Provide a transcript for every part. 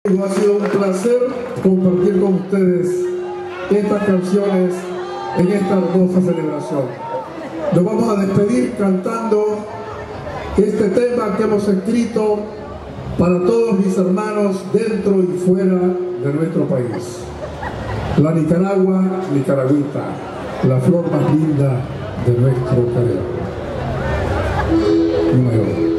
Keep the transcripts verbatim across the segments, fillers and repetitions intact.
Ha sido un placer compartir con ustedes estas canciones en esta hermosa celebración. Nos vamos a despedir cantando este tema que hemos escrito para todos mis hermanos dentro y fuera de nuestro país. La Nicaragua, nicaragüita, la flor más linda de nuestro Caribe. Mi mayor.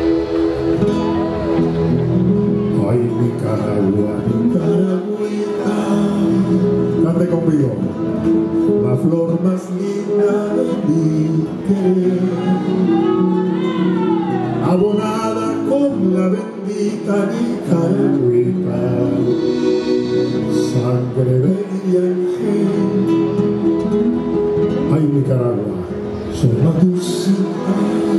Ay, Nicaragua, nicaragüita, cante conmigo. La flor más linda de mi querer, abonada con la bendita nicaragüita, sangre de ángel. Ay, Nicaragua, son más dulcita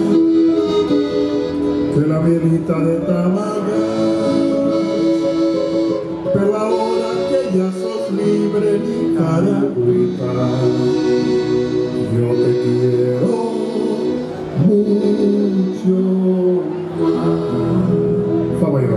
que la mielita de Tamaga. Pero ahora que ya sos libre, nicaragüita, yo te quiero mucho más. Favorito.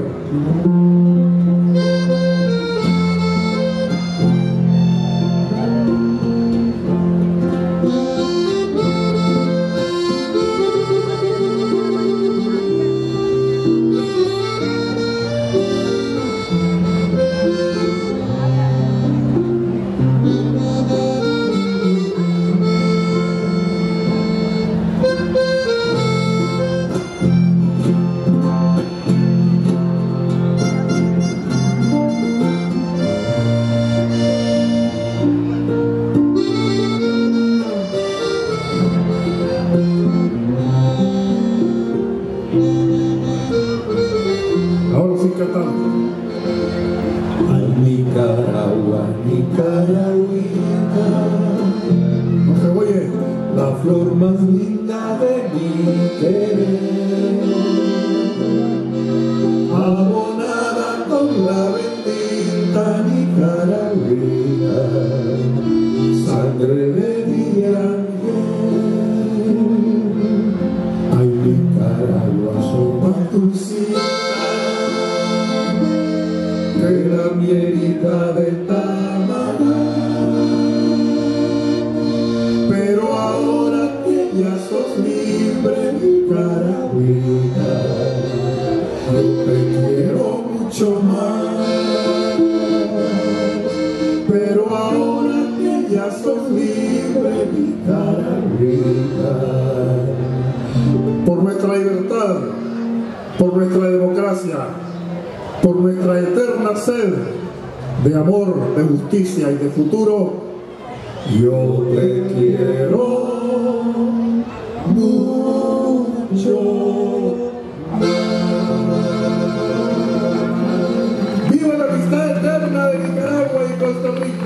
Ay, Nicaragua, nicaragüita, no se oye. la flor más linda de mi querer, abonada con la bendita nicaragüita, sangre de ángel. Ay, Nicaragua, sopa dulcita que la mielita de Tamaga. Pero ahora que ya sos libre, nicaragüita, yo te quiero mucho más. Pero ahora que ya sos libre, nicaragüita, Por nuestra libertad, por nuestra democracia, por nuestra eterna sed de amor, de justicia y de futuro, yo te quiero mucho más. ¡viva la amistad eterna de Nicaragua y Costa Rica!